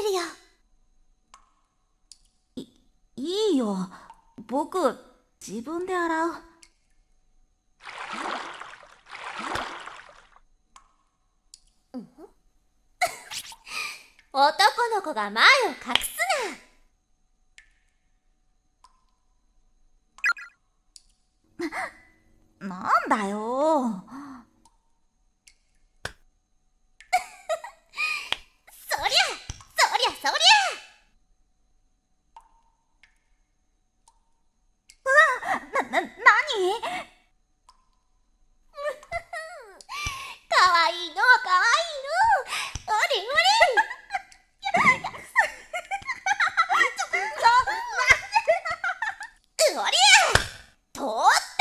るよ。 いいよ。僕、自分で洗う。 男の子が前を隠すな。なんだよ。 そりゃそりゃなに？ かわいいのかわいいの。おれおれ。おりゃ通った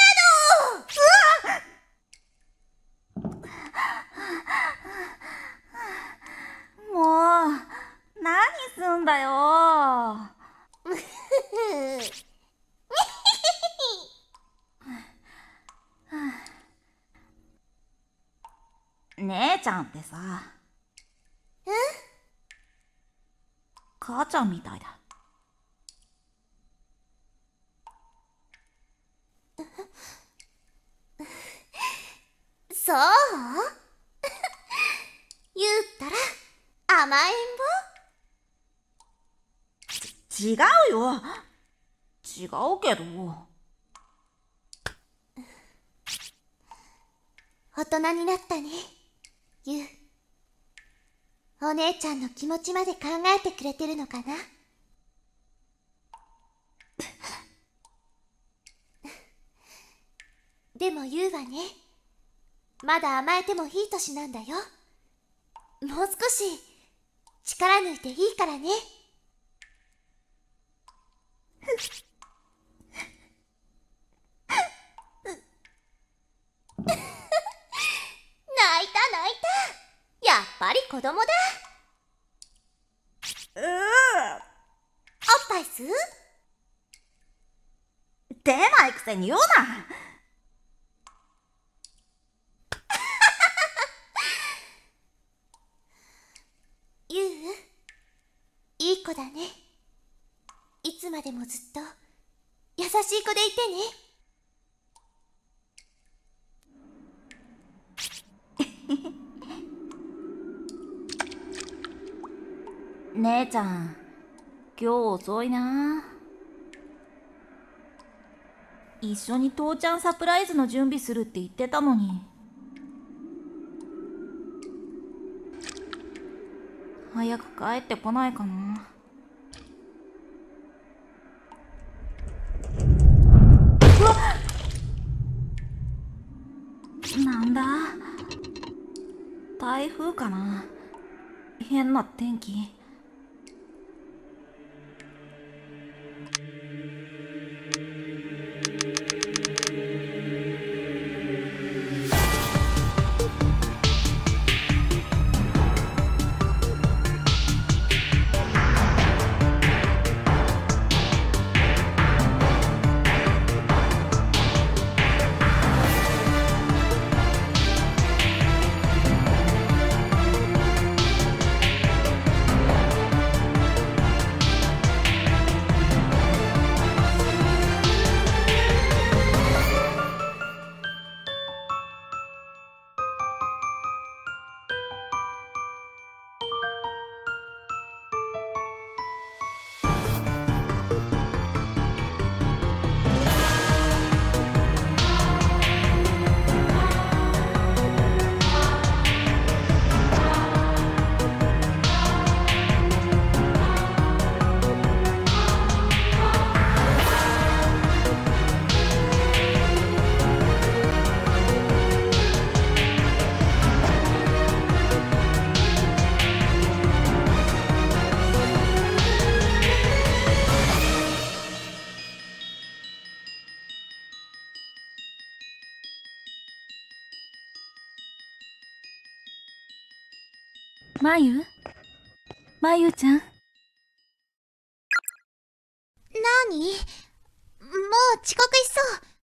もう、何すんだよ。 の。 姉ちゃんってさ、母ちゃんみたいだ。 そう言ったら甘えん違うよ。違うけど。 坊。大人になったね、ゆう。お姉ちゃんの気持ちまで考えてくれてるのかな。でもゆうはね、まだ甘えてもいい年なんだよ。もう少し力抜いていいからね。泣いた泣いた。やっぱり子供だ。おっぱい吸う？ 出ないくせに言うな。 ゆう、いい子だね。いつまでもずっと優しい子でいてね。 姉ちゃん、今日遅いな。一緒に父ちゃんサプライズの準備するって言ってたのに。早く帰ってこないかな。うわっ、なんだ？台風かな？変な天気。まゆちゃん。 なに？もう遅刻しそう。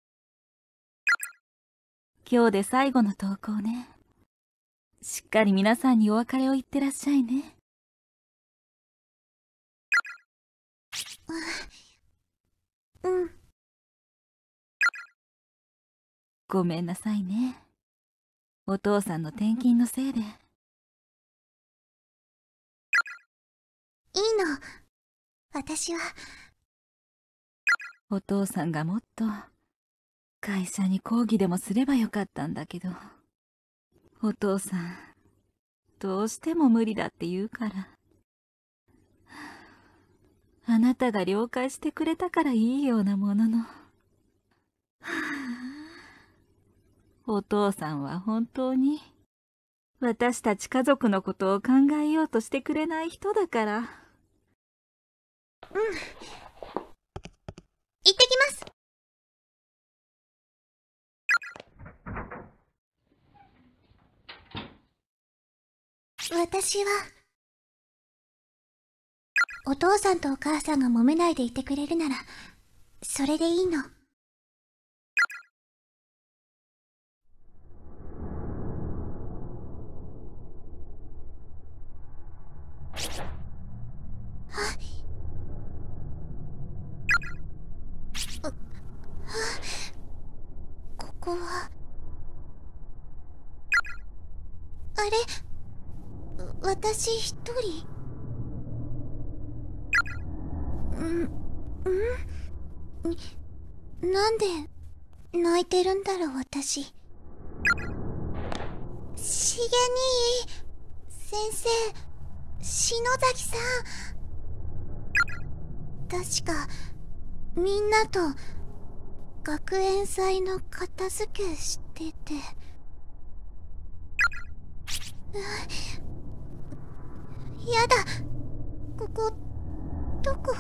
今日で最後の投稿ね。しっかり皆さんにお別れを言ってらっしゃいね。 うん。 ごめんなさいね。お父さんの転勤のせいで。いいの。私は。 お父さんがもっと会社に抗議でもすればよかったんだけど、お父さんどうしても無理だって言うから。あなたが了解してくれたからいいようなものの。お父さんは本当に私たち家族のことを考えようとしてくれない人だから。 うん。行ってきます。私は、お父さんとお母さんが揉めないでいてくれるなら、それでいいの。ここは、あれ、私一人。なんで泣いてるんだろう、私。しげ兄先生、篠崎さん。確かみんなと学園祭の片付けしてて。やだ、ここどこ？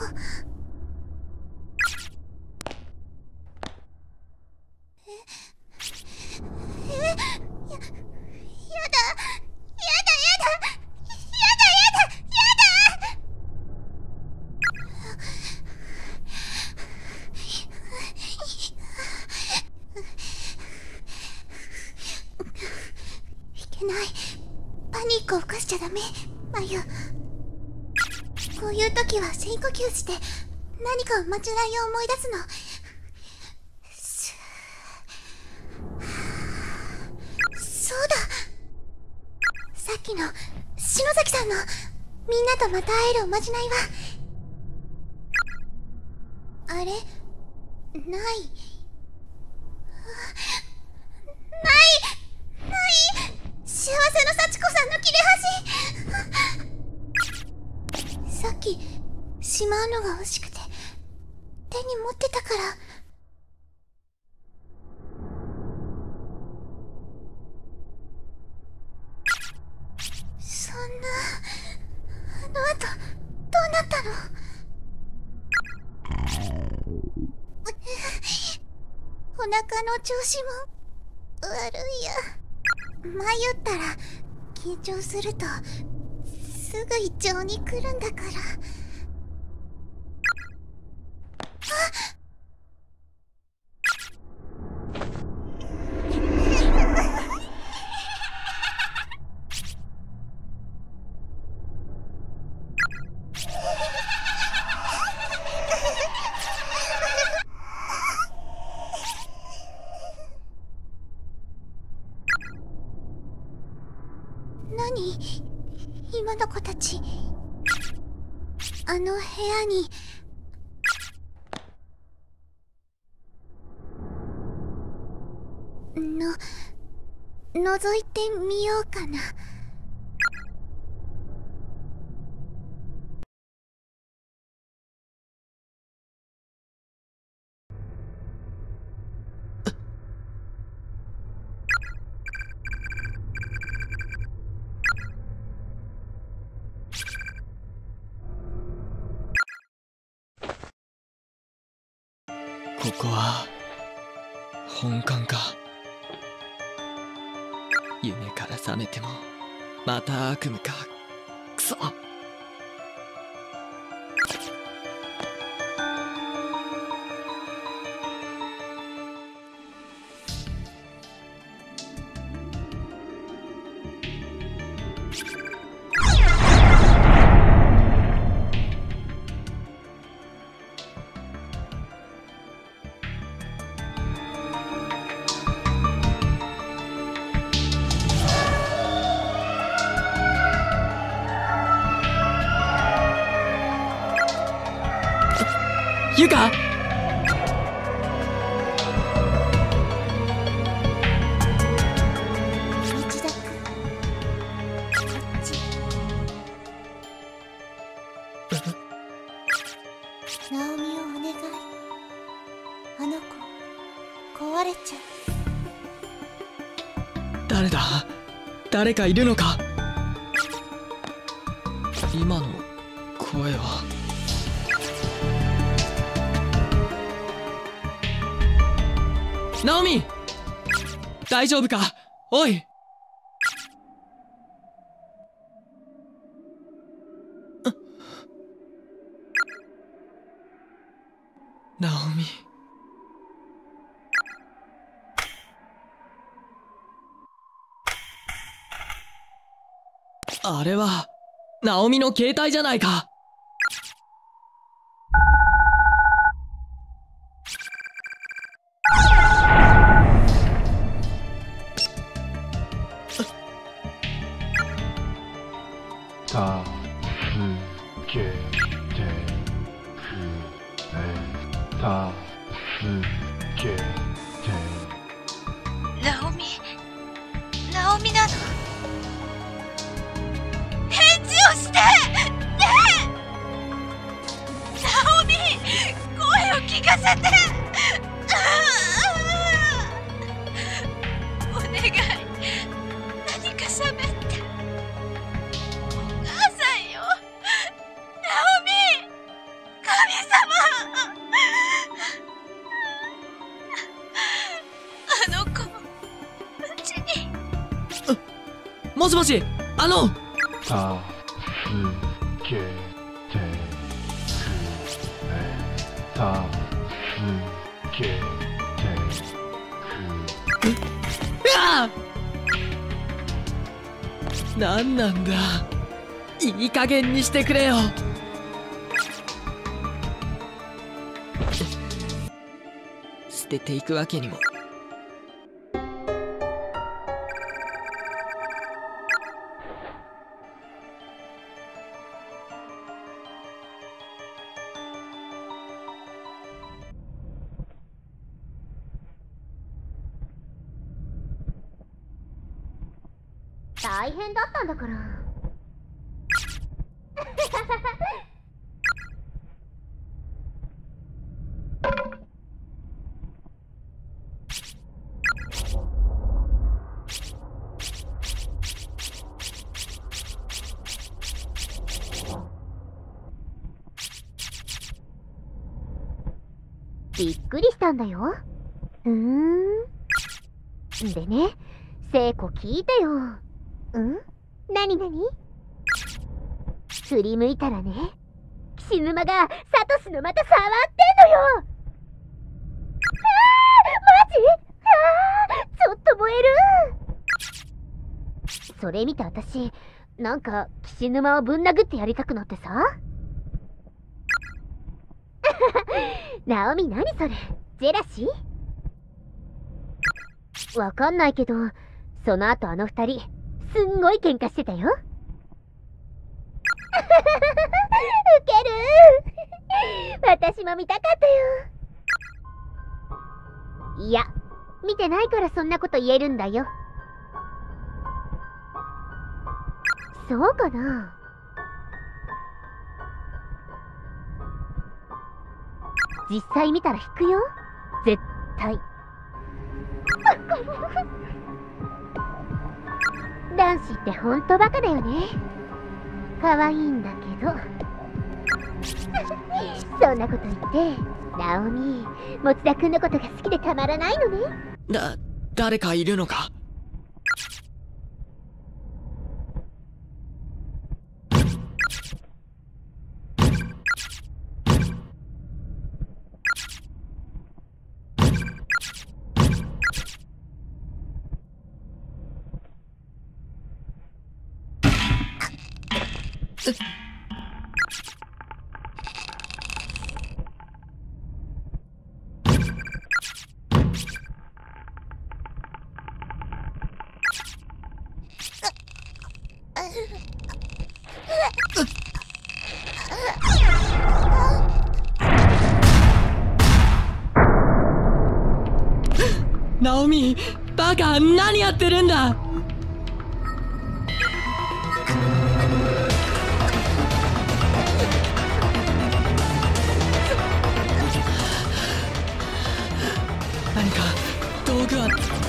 やだ、やだ、やだ、やだ、やだ、やだ。いけない。パニックを起こしちゃダメ、マユ。こういう時は深呼吸して何か間違いを思い出すの。そうだ、さっきの篠崎さんのみんなとまた会えるおまじないは。あれ、ない。幸せの幸子さんの切れ端。さっきしまうのが惜しくて手に持ってたから。そんな、あの後どうなったの？お腹の調子も悪いや。前言ったら緊張するとすぐ胃腸に来るんだから。何？今の子たち。あの部屋に。覗いてみようかな。 ここは本館か。夢から覚めてもまた悪夢か。くそ。 ゆか。 ナオミをお願い。あの子壊れちゃう。 誰だ？誰かいるのか？今の声は。ナオミ、大丈夫か？おい。ナオミ。あれはナオミの携帯じゃないか。 たすけてくれ。たすけて。 ナオミなの？返事をしてねえ。ナオミ、声を聞かせて。お願い、何か喋って。お母さんよ、ナオミ、神様。あの子もうちに。 もしもし、 たすけてくれ。たすけてうわあ！なんなんだ。いい加減にしてくれよ。捨てていくわけにも。 大変だったんだから。びっくりしたんだよ。でね、聖子聞いてよ。なになに？振り向いたらね、岸沼がサトシのまた触ってんのよ。マジ？ちょっと燃える。それ見て私、なんか岸沼をぶん殴ってやりたくなってさ。ナオミ、何それ？ジェラシー？わかんないけど、その後あの二人すんごい喧嘩してたよ。ウケる。私も見たかったよ。いや、見てないからそんなこと言えるんだよ。そうかな。実際見たら引くよ、絶対。男子ってほんとバカだよね。可愛いんだけど。そんなこと言って、ナオミ、持田君のことが好きでたまらないのね。 誰かいるのか？ ナオミ、バカ、何やってるんだ。何か道具は。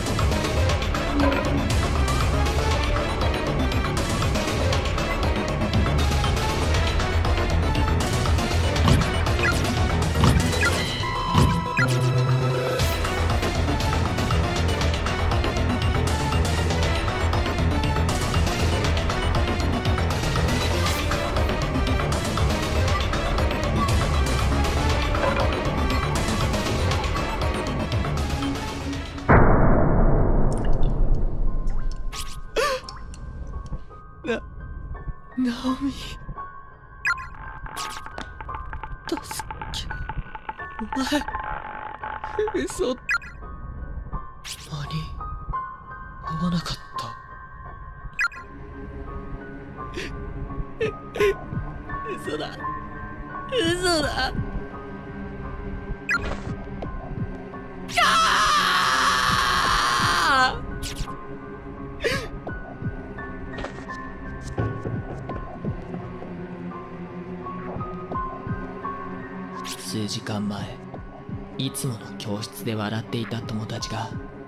ナオミ、助け、お前、嘘、間に合わなかった。嘘だ、嘘だ。数時間前、いつもの教室で笑っていた友達が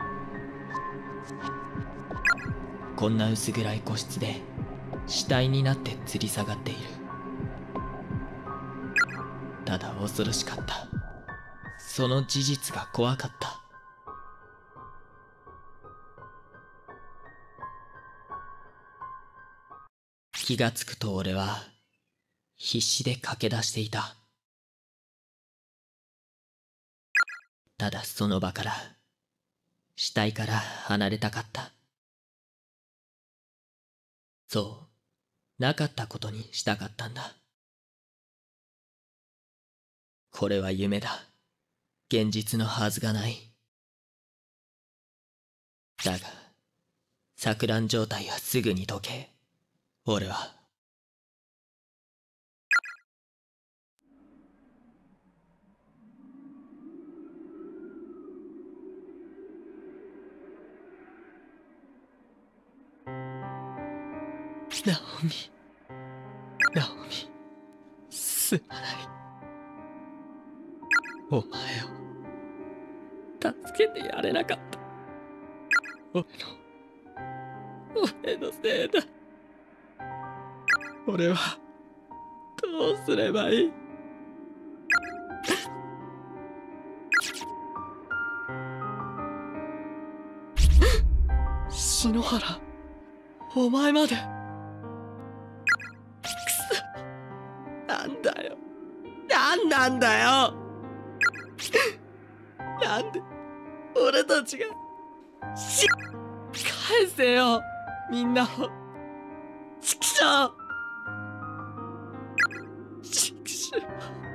こんな薄暗い個室で死体になって吊り下がっている。ただ恐ろしかった。その事実が怖かった。気がつくと俺は必死で駆け出していた。ただその場から、死体から離れたかった。そう、なかったことにしたかったんだ。これは夢だ。現実のはずがない。だが、錯乱状態はすぐに解け、俺は、ナオミ、ナオミ、すまない。お前を助けてやれなかった。俺のせいだ。俺はどうすればいい。篠原、お前まで。なんだよ。なんなんだよ。なんで俺たちが返せよ、みんなを。チクショー、チクショー。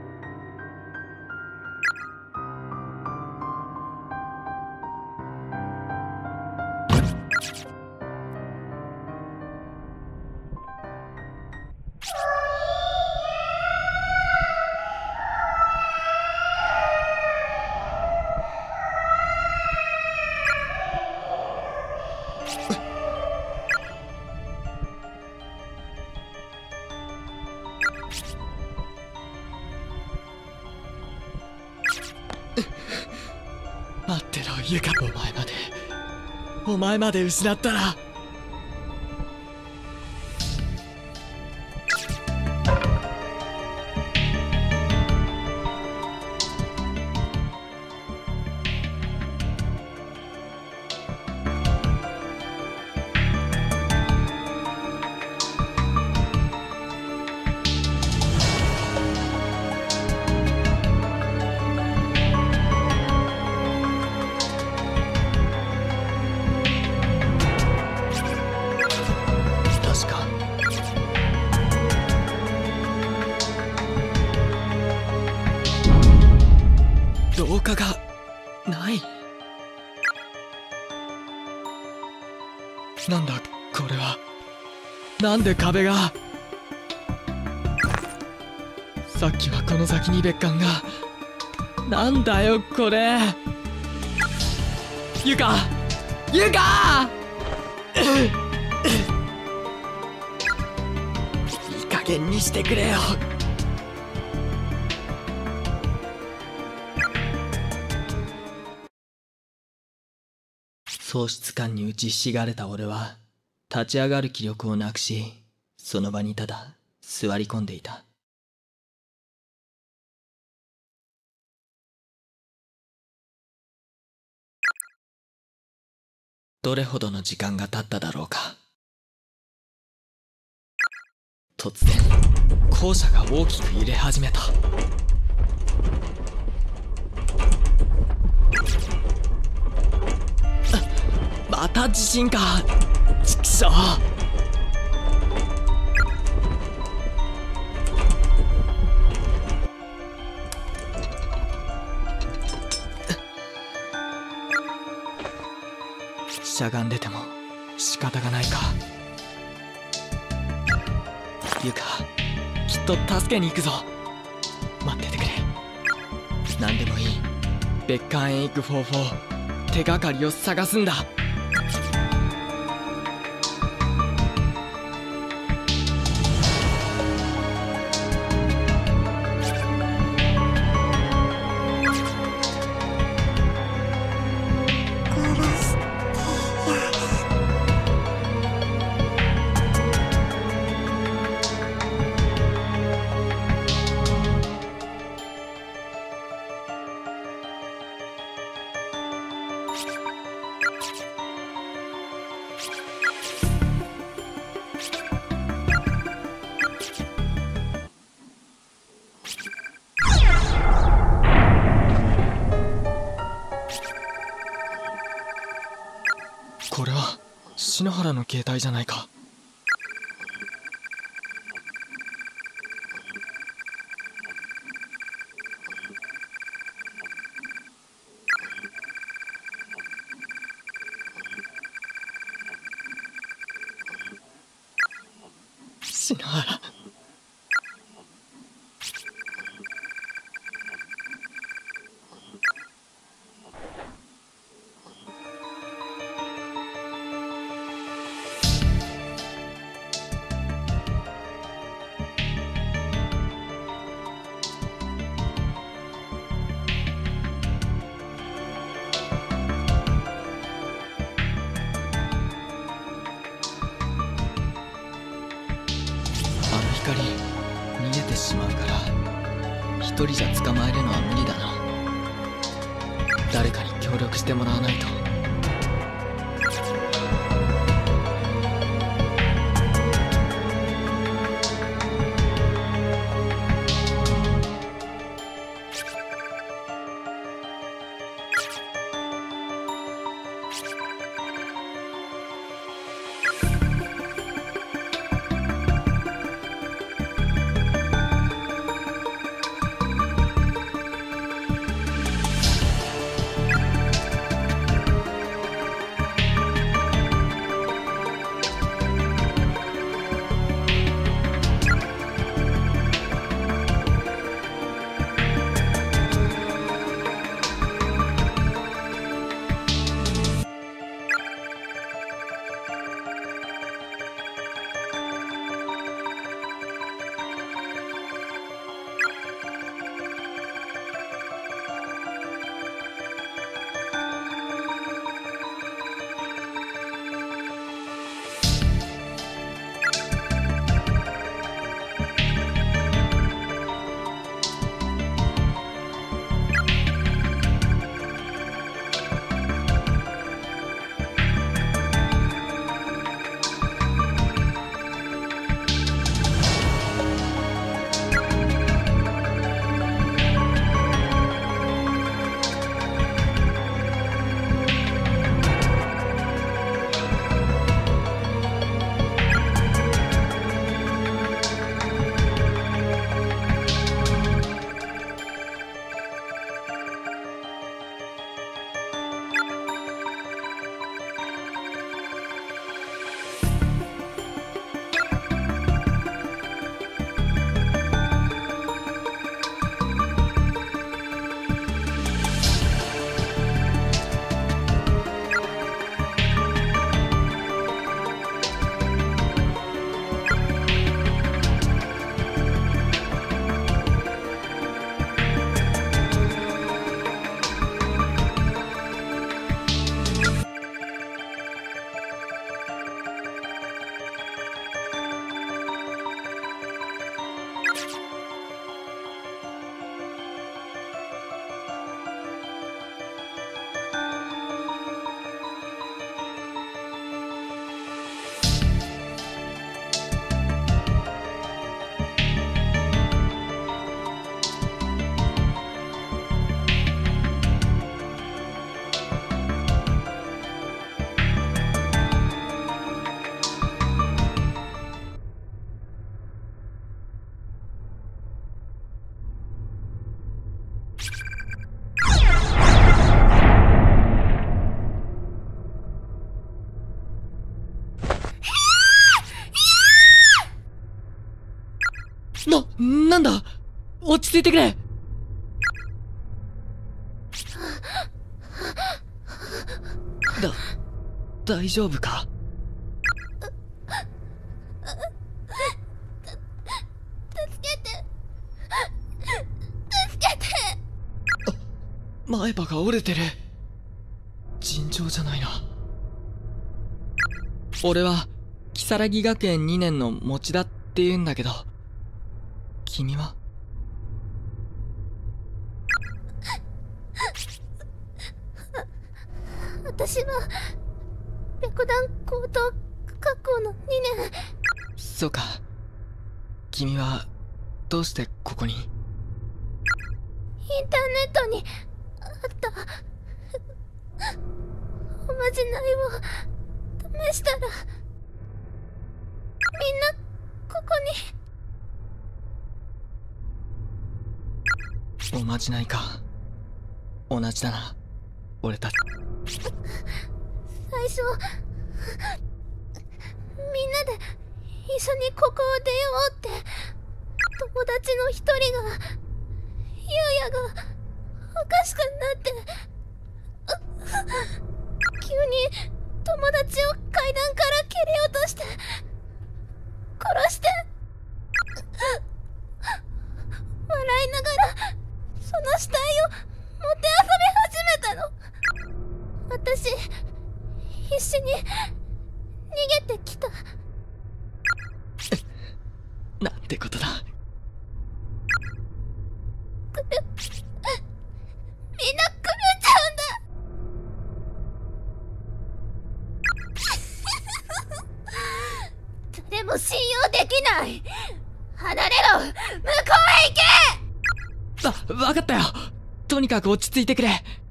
待ってろ、ユカ。お前まで失ったら。廊下がない。なんだこれは。なんで壁が。さっきはこの先に別館が。なんだよこれ。 ゆかゆかいい加減にしてくれよ。喪失感に打ちひしがれた俺は立ち上がる気力をなくし、その場にただ座り込んでいた。どれほどの時間が経っただろうか。突然校舎が大きく揺れ始めた。また地震か。ちくしょう。しゃがんでても仕方がないか。ゆか、きっと助けに行くぞ。待っててくれ。何でもいい。別館へ行く方法、手がかりを探すんだ。これは篠原の携帯じゃないか。篠原。光逃げてしまうから一人じゃ捕まえるのは無理だな。誰かに協力してもらわないと。 なんだ、落ち着いてくれ。大丈夫か？前歯が折れてる。尋常じゃないな。俺は如月学園2年の持田って言うんだけど、君は？ 私は白檀高等学校の2年。 そうか。君はどうしてここに？インターネットにあったおまじないを試したら、みんなここに。おまじないか。同じだな、俺たち。 最初みんなで一緒にここを出ようって友達の一人が、ゆうやがおかしくなって急に友達を階段から蹴り落として殺して笑いながらその死体をもてあそび始めたの。私必死に逃げてきた。 なんてことだ。 みんな狂っちゃうんだ。誰も信用できない。離れろ、向こうへ行け。 わかったよ。とにかく落ち着いてくれ。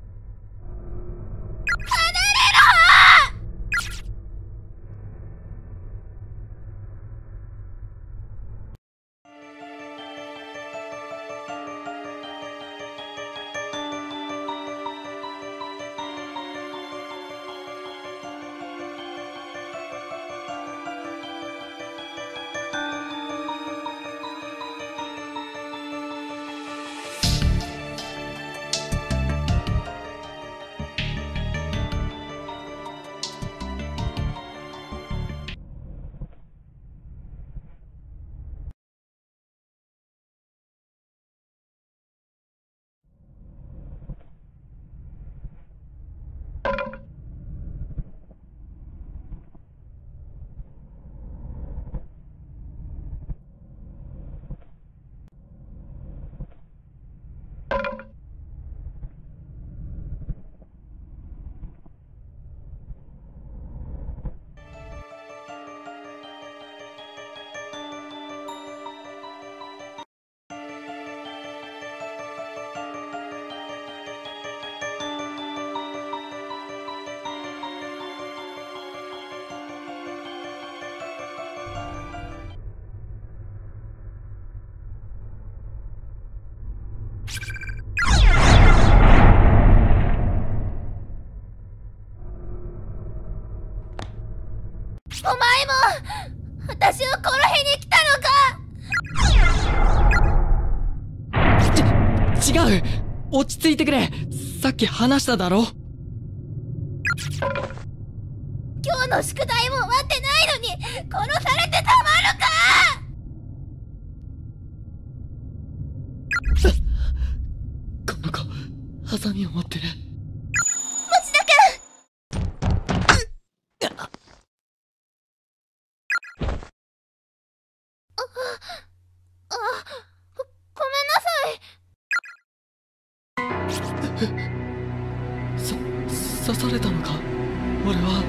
お前も私を殺しに来たのか。 違う、落ち着いてくれ。さっき話しただろ。 今日の宿題も終わってないのに殺されてたまるか。 この子、ハサミを持ってる。 持田君。ごめんなさい。 刺されたのか、俺は。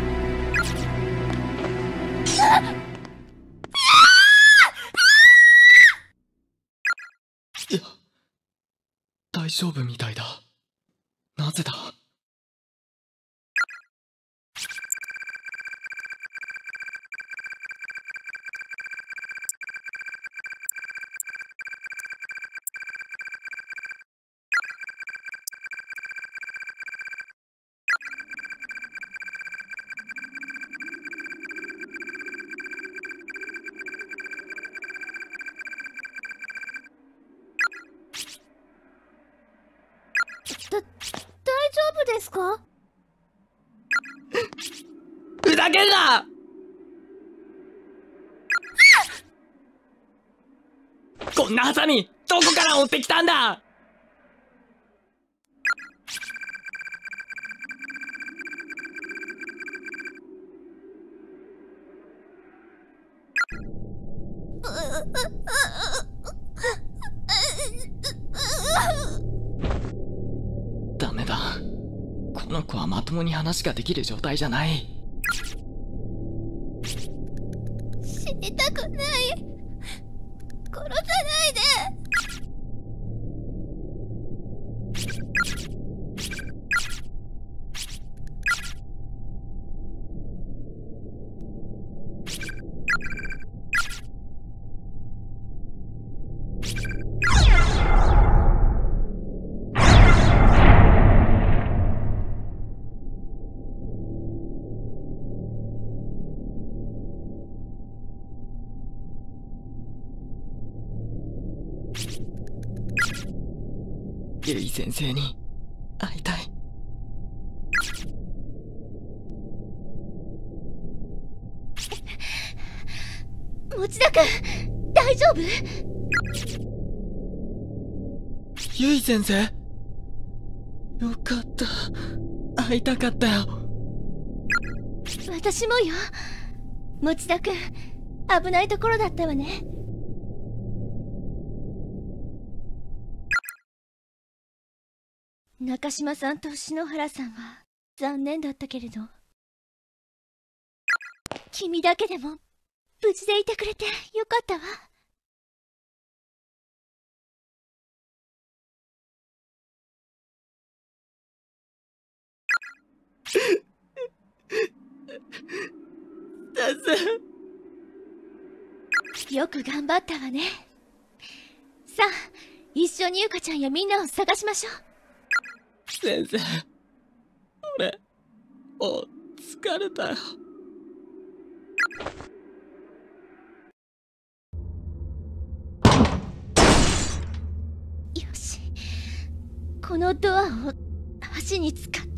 いや、大丈夫みたいだ。なぜだ。 大丈夫ですか？ ふざけんな！こんなハサミどこから持ってきたんだ！ダメだ、この子はまともに話ができる状態じゃない。 死にたくない。殺さないで。 ゆい先生に会いたい。 持田君、大丈夫？ ゆい先生、よかった、会いたかったよ。 私もよ。持田君、危ないところだったわね。中島さんと篠原さんは残念だったけれど、君だけでも無事でいてくれてよかったわ。 先生、 よく頑張ったわね。さあ、一緒にゆかちゃんやみんなを探しましょう。 先生、俺もう疲れたよ。 よし、このドアを橋に使って。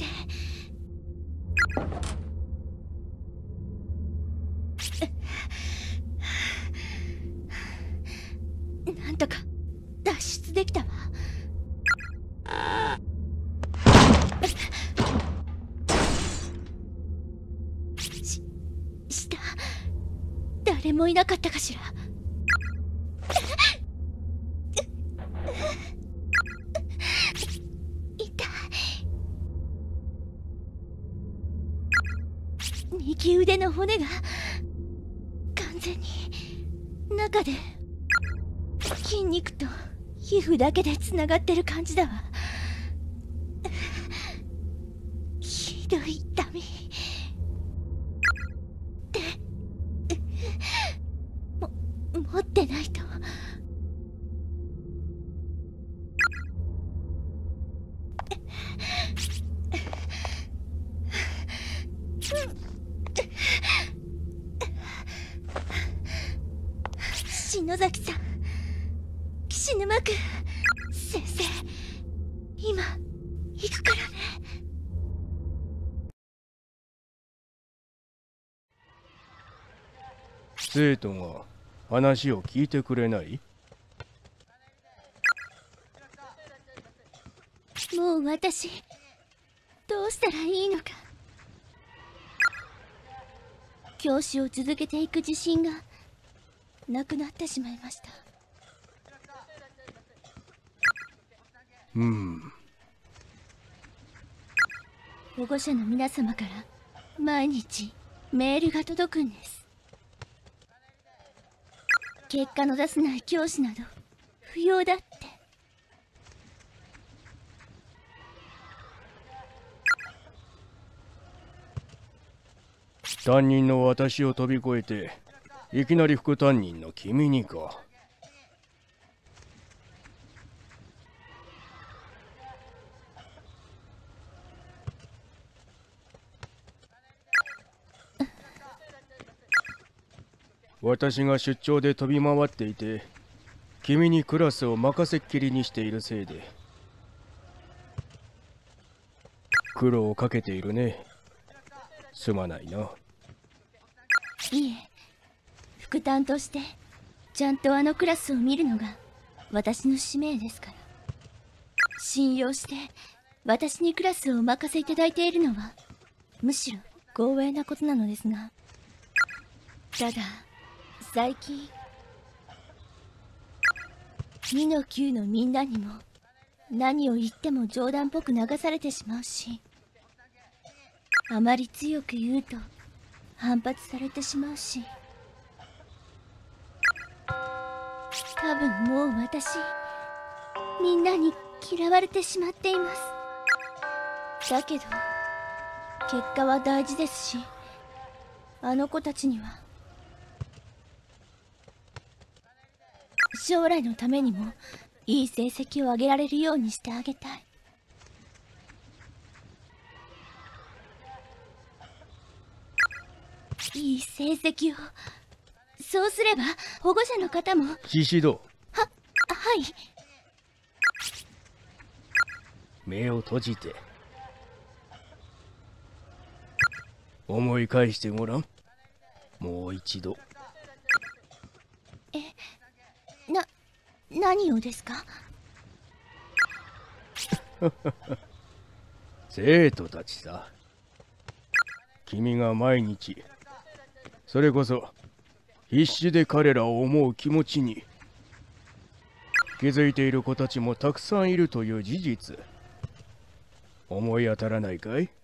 なんとか脱出できたわ。下、誰もいなかったかしら。痛い。右腕の骨が完全に中で筋肉と皮膚だけでつながってる感じだわ。ひどい痛みで、持ってないと。篠崎さん、岸沼君、先生、今行くからね。 生徒が話を聞いてくれない？ もう私、どうしたらいいのか。教師を続けていく自信がなくなってしまいました。保護者の皆様から毎日メールが届くんです。結果の出せない教師など不要だって。 担任の私を飛び越えていきなり副担任の君にか。私が出張で飛び回っていて、君にクラスを任せっきりにしているせいで、 苦労をかけているね。すまないな。 いえ、副担としてちゃんとあのクラスを見るのが私の使命ですから。信用して私にクラスをお任せいただいているのはむしろ光栄なことなのですが、ただ最近2の9のみんなにも何を言っても冗談っぽく流されてしまうし、あまり強く言うと反発されてしまうし、多分もう私みんなに嫌われてしまっています。だけど結果は大事ですし、あの子たちには将来のためにもいい成績を上げられるようにしてあげたい。いい成績を。そうすれば保護者の方も。 シシド、 はい。 目を閉じて思い返してごらん。もう一度。 何をですか？ 生徒たちさ。君が毎日、それこそ必死で彼らを思う気持ちに気づいている子たちもたくさんいるという事実、思い当たらないかい？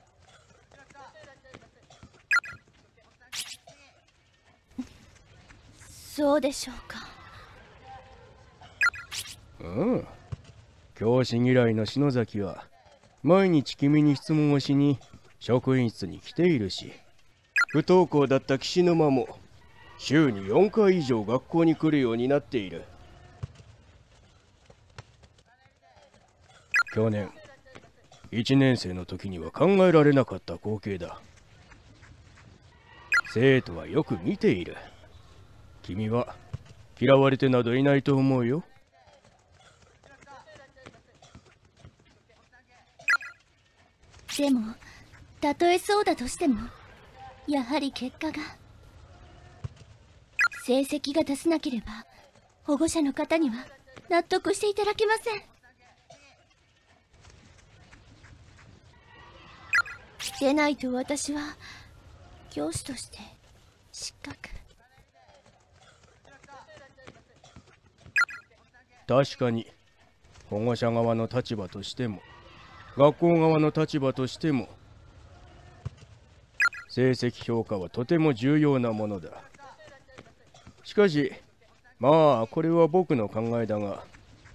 そうでしょうか。 うん。教師嫌いの篠崎は毎日君に質問をしに職員室に来ているし、不登校だった岸沼も週に4回以上学校に来るようになっている。去年1年生の時には考えられなかった光景だ。生徒はよく見ている。君は嫌われてなどいないと思うよ。 でもたとえそうだとしても、やはり結果が、成績が出せなければ保護者の方には納得していただけません。でないと私は教師として失格。 確かに保護者側の立場としても学校側の立場としても成績評価はとても重要なものだ。しかしまあこれは僕の考えだが、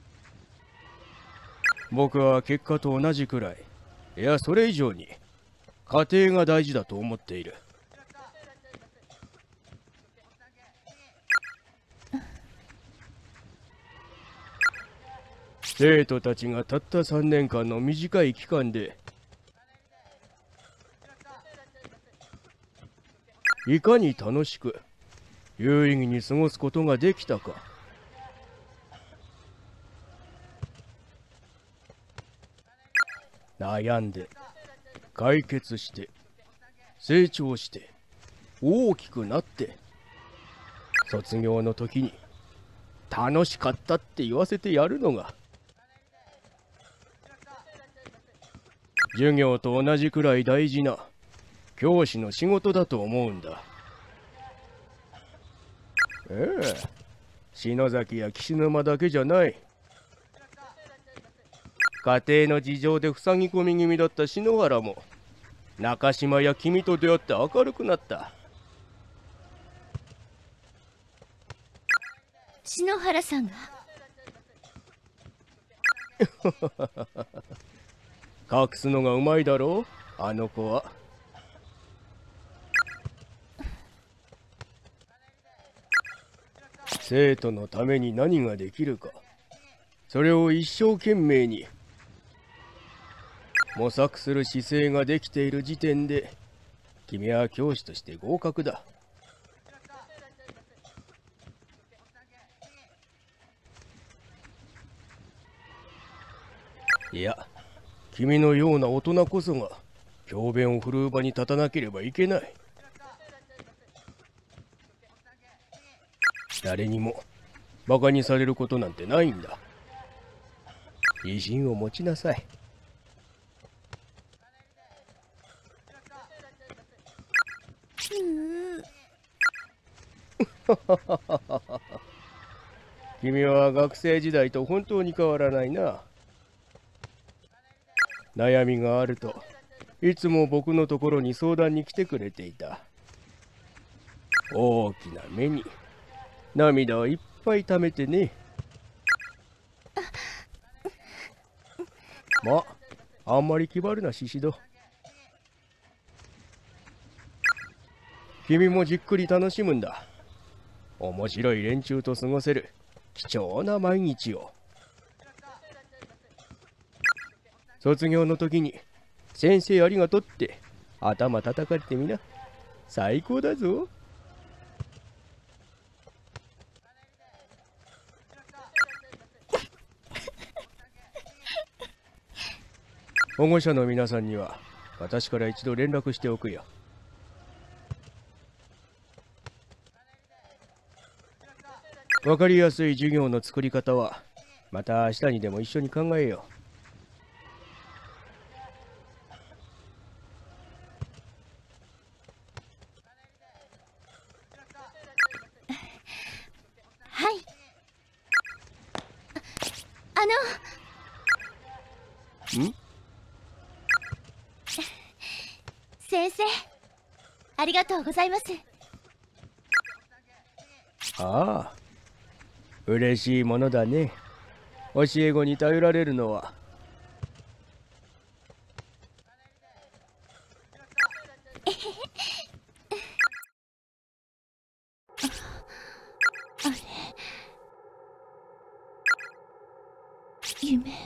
僕は結果と同じくらい、いやそれ以上に家庭が大事だと思っている。生徒たちがたった3年間の短い期間でいかに楽しく有意義に過ごすことができたか。悩んで解決して成長して大きくなって、卒業の時に楽しかったって言わせてやるのが授業と同じくらい大事な教師の仕事だと思うんだ。篠崎や岸沼だけじゃない。家庭の事情で塞ぎ込み気味だった篠原も中島や君と出会って明るくなった。 篠原さんが隠すのがうまいだろう、あの子は。生徒のために何ができるか、それを一生懸命に模索する姿勢ができている時点で、君は教師として合格だ。いや、 君のような大人こそが教鞭を振るう場に立たなければいけない。誰にもバカにされることなんてないんだ。自信を持ちなさい。君は学生時代と本当に変わらないな。悩みがあるといつも僕のところに相談に来てくれていた。大きな目に涙をいっぱい溜めてね。まあ、あんまり気張るなシシド。君もじっくり楽しむんだ。面白い連中と過ごせる貴重な毎日を。卒業の時に先生ありがとうって頭叩かれてみな。最高だぞ。保護者の皆さんには私から一度連絡しておくよ。わかりやすい授業の作り方はまた明日にでも一緒に考えよう。はい。 ん？ 先生、ありがとうございます。 ああ、嬉しいものだね。教え子に頼られるのは。 あれ、夢。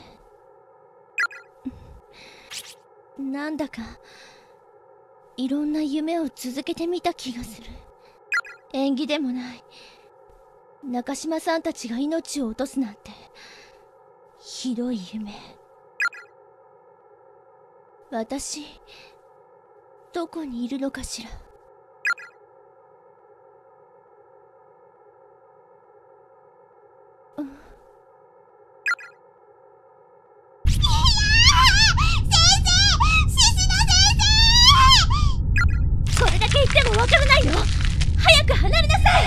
なんだかいろんな夢を続けてみた気がする。縁起でもない。中島さんたちが命を落とすなんてひどい夢。私どこにいるのかしら。これだけ言ってもわからないの？早く離れなさい。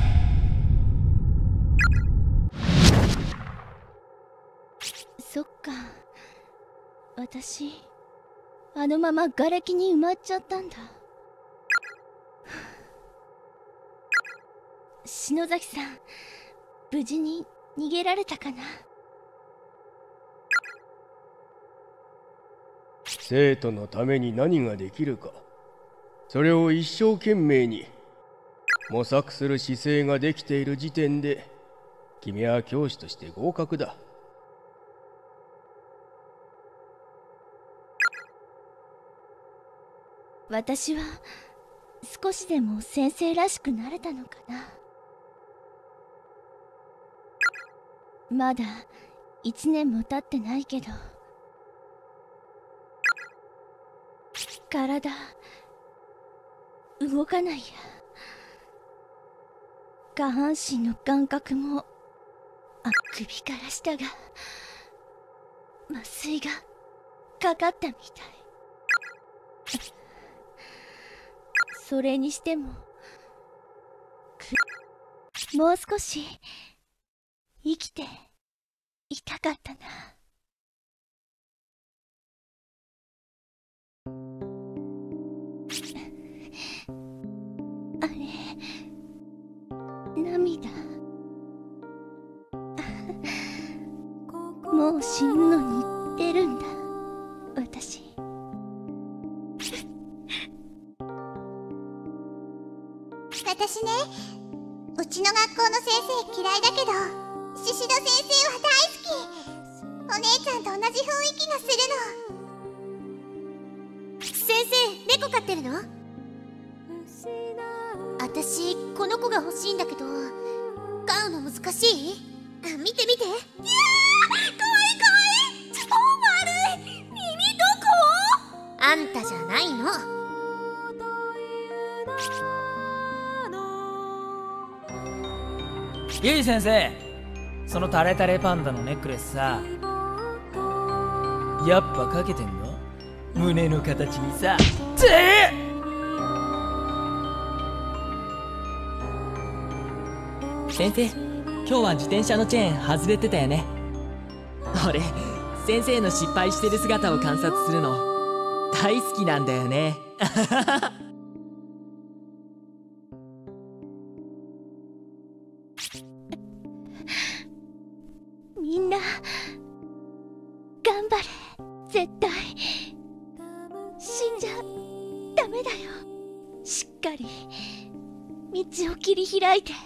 そっか、私あのまま瓦礫に埋まっちゃったんだ。篠崎さん、無事に逃げられたかな？ 生徒のために何ができるか、それを一生懸命に模索する姿勢ができている時点で君は教師として合格だ。 私は少しでも先生らしくなれたのかな。まだ1年も経ってないけど、体動かないや。下半身の感覚も、首から下が麻酔がかかったみたい。それにしてももう少し生きていたかったな。あれ、涙。もう死ぬのに出るんだ、私。 私ね、うちの学校の先生嫌いだけど、シシド先生は大好き。お姉ちゃんと同じ雰囲気がするの。先生、猫飼ってるの？私、この子が欲しいんだけど、飼うの難しい？見て見て。いやー、かわいいかわいい。超丸い。耳ゆい先生、そのタレタレパンダのネックレスさ、やっぱかけてんの？胸の形にさ。 先生、今日は自転車のチェーン外れてたよね。俺、先生の失敗してる姿を観察するの大好きなんだよね。 みんな頑張れ。絶対死んじゃダメだよ。しっかり道を切り開いて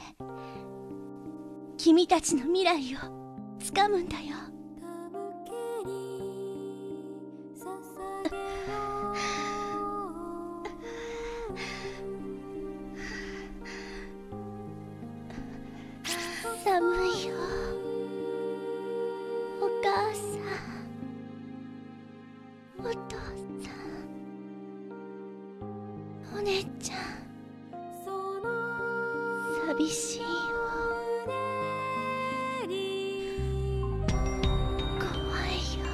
君たちの未来をつかむんだよ。寒いよお母さん、お父さん、お姉ちゃん、寂しいよ。怖いよ。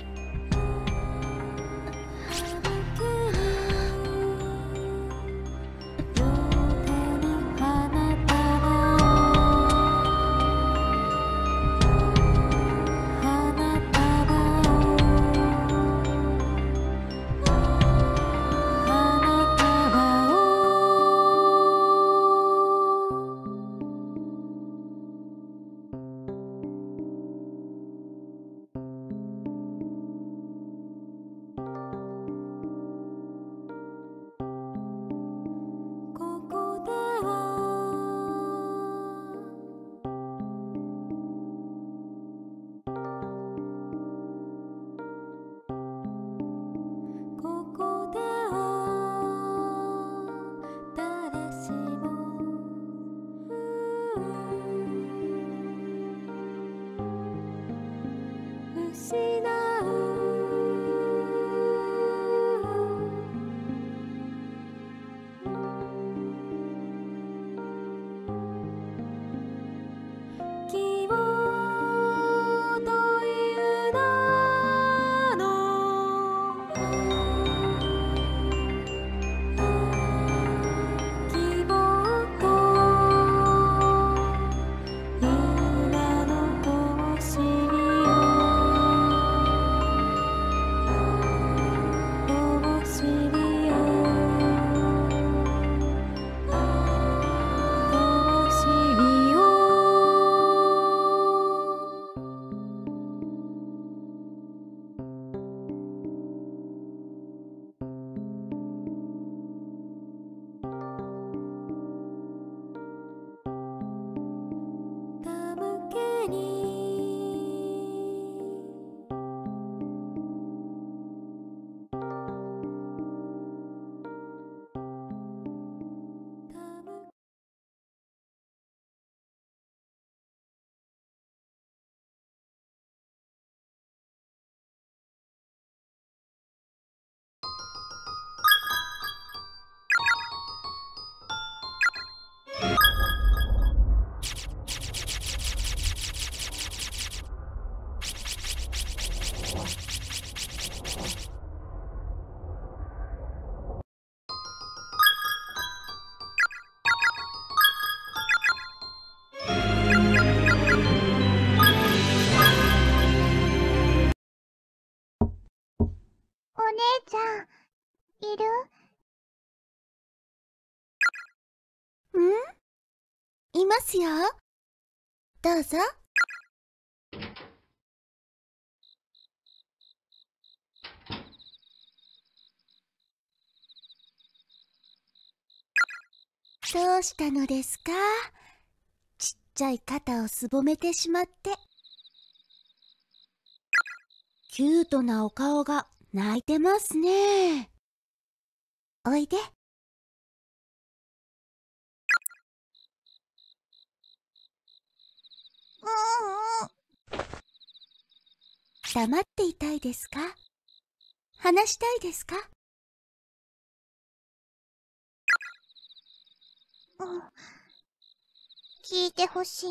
ちゃん、いる？ いますよ。どうぞ。どうしたのですか？ちっちゃい肩をすぼめてしまって。キュートなお顔が泣いてますね。おいで。黙っていたいですか？話したいですか？ 聞いてほしい。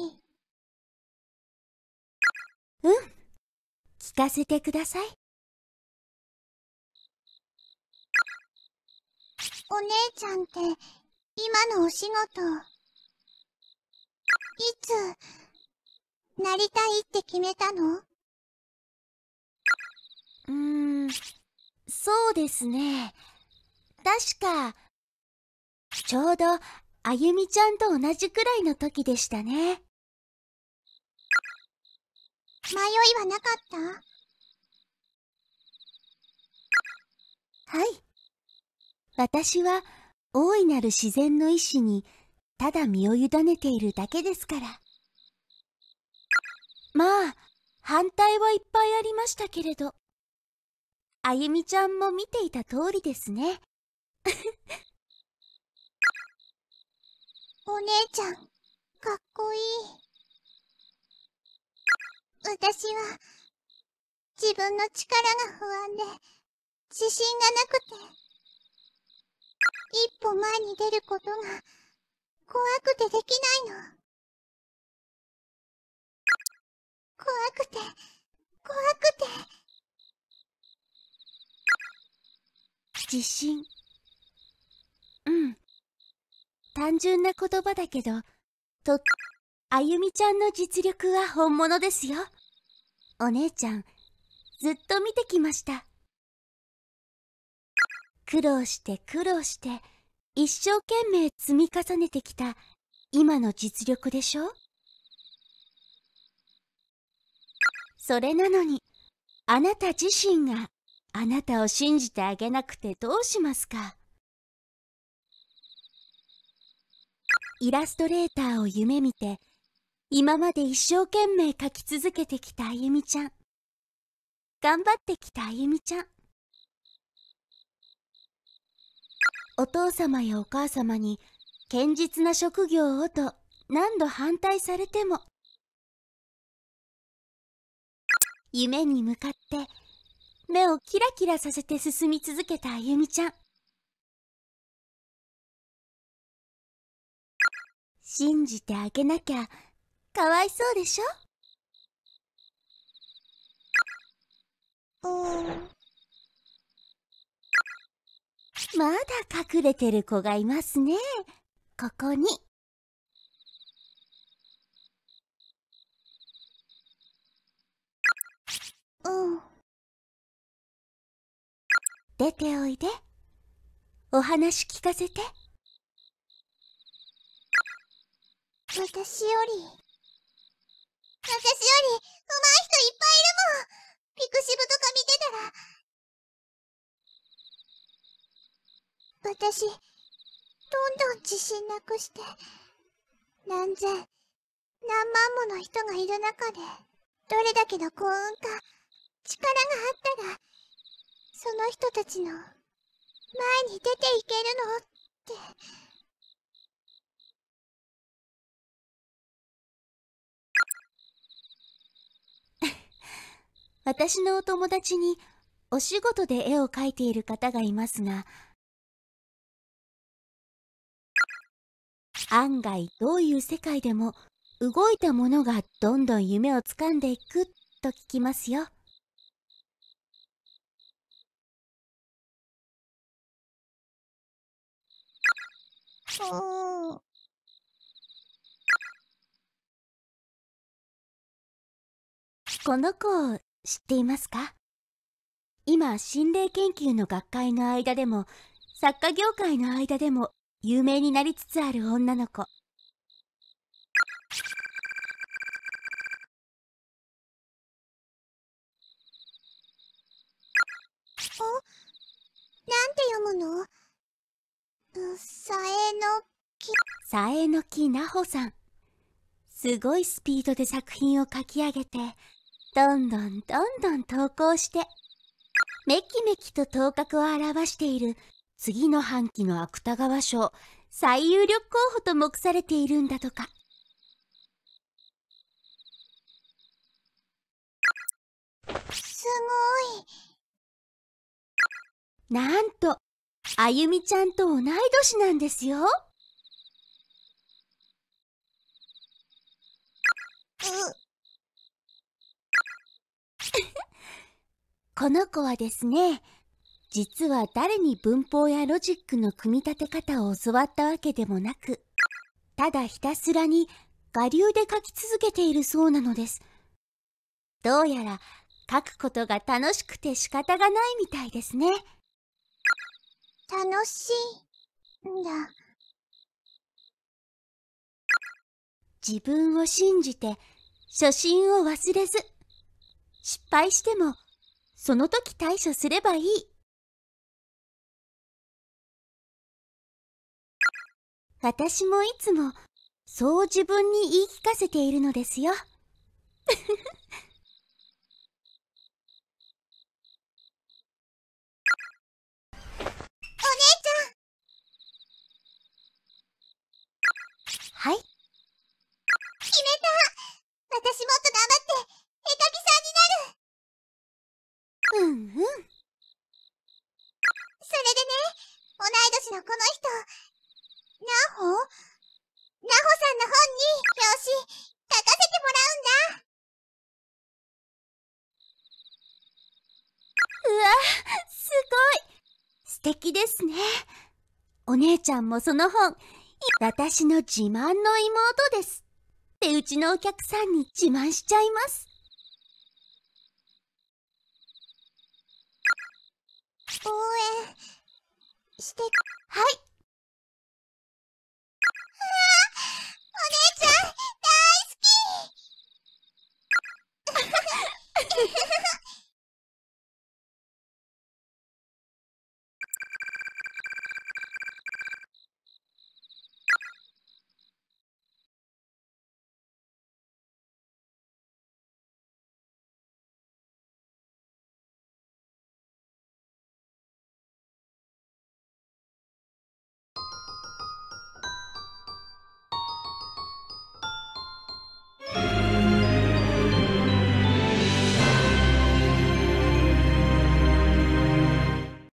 聞かせてください。 お姉ちゃんって今のお仕事、いつなりたいって決めたの？ そうですね。確か、ちょうどあゆみちゃんと同じくらいの時でしたね。 迷いはなかった？ はい。私は大いなる自然の意志にただ身を委ねているだけですから。まあ、反対はいっぱいありましたけれど、あゆみちゃんも見ていた通りですね。 お姉ちゃん、かっこいい。私は自分の力が不安で自信がなくて、一歩前に出ることが怖くてできないの。怖くて、怖くて。 自信。単純な言葉だけど、あゆみちゃんの実力は本物ですよ。お姉ちゃん、ずっと見てきました。苦労して苦労して、一生懸命積み重ねてきた今の実力でしょ？それなのに、あなた自身があなたを信じてあげなくてどうしますか？イラストレーターを夢見て、今まで一生懸命描き続けてきたあゆみちゃん。頑張ってきたあゆみちゃん。お父様やお母様に堅実な職業をと何度反対されても、夢に向かって目をキラキラさせて進み続けたあゆみちゃん。信じてあげなきゃかわいそうでしょ？まだ隠れてる子がいますね。ここに。出ておいで。お話聞かせて。 私より上手い人いっぱいいるもん。ピクシブとか見てたら。私、どんどん自信なくして、何千、何万もの人がいる中で、どれだけの幸運か、力があったら、その人たちの前に出ていけるのって。 私のお友達にお仕事で絵を描いている方がいますが、案外どういう世界でも動いたものがどんどん夢をつかんでいくと聞きますよ。この子を知っていますか？今、心霊研究の学会の間でも、作家業界の間でも有名になりつつある女の子。 なんて読むの？さえのき。 さえのきなほさん。すごいスピードで作品を書き上げて、どんどん投稿して、めきめきと頭角を現している次の半期の芥川賞最有力候補と目されているんだとか。 すごい。 なんと、あゆみちゃんと同い年なんですよ。 この子はですね、実は誰に文法やロジックの組み立て方を教わったわけでもなく、ただひたすらに我流で書き続けているそうなのです。どうやら書くことが楽しくて仕方がないみたいですね。 楽しいんだ。 自分を信じて初心を忘れず、失敗してもその時対処すればいい。私もいつもそう自分に言い聞かせているのですよ。はい。 決めた。私もっと頑張って絵描きさんになる。 うんうん。 それでね、同い年のこの人、ナホさんの本に表紙書かせてもらうんだ。 うわ、すごい。素敵ですね。お姉ちゃんもその本、私の自慢の妹ですってうちのお客さんに自慢しちゃいます。 応援してはい。 お姉ちゃん大好き。